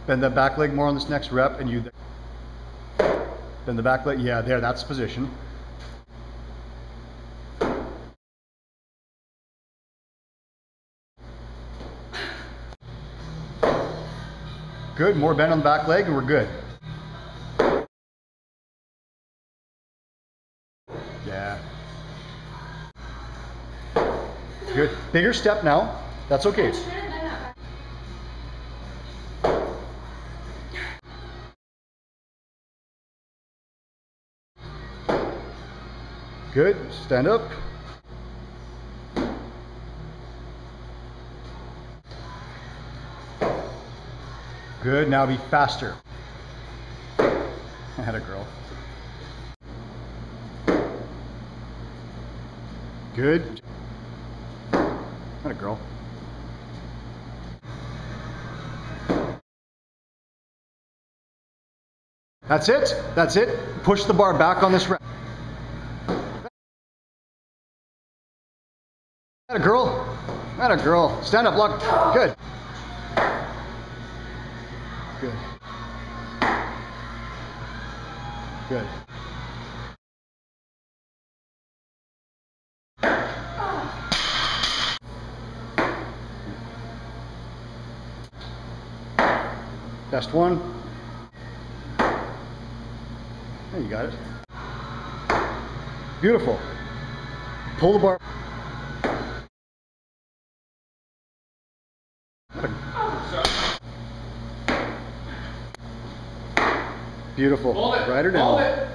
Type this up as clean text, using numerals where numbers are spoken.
Bend that back leg more on this next rep, and you bend the back leg. Yeah, there, that's the position. Good, more bend on the back leg and we're good. Yeah. Good. Bigger step now. That's okay. Good. Stand up. Good. Now be faster. Atta girl. Good. Atta girl. That's it. That's it. Push the bar back on this rep. Atta girl. Atta girl. Stand up, lock. Good. Good. Good. Best one. There, you got it. Beautiful. Pull the bar. Beautiful. Write her down.